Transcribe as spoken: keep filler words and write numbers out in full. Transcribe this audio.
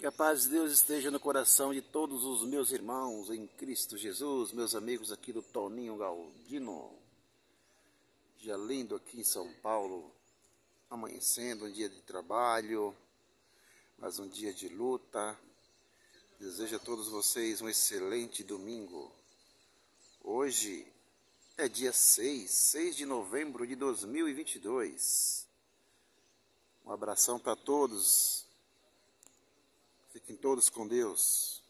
Que a paz de Deus esteja no coração de todos os meus irmãos em Cristo Jesus, meus amigos aqui do Toninho Galdino. Dia lindo aqui em São Paulo, amanhecendo, um dia de trabalho, mas um dia de luta. Desejo a todos vocês um excelente domingo. Hoje é dia seis, seis de novembro de dois mil e vinte e dois. Um abração para todos. Fiquem todos com Deus.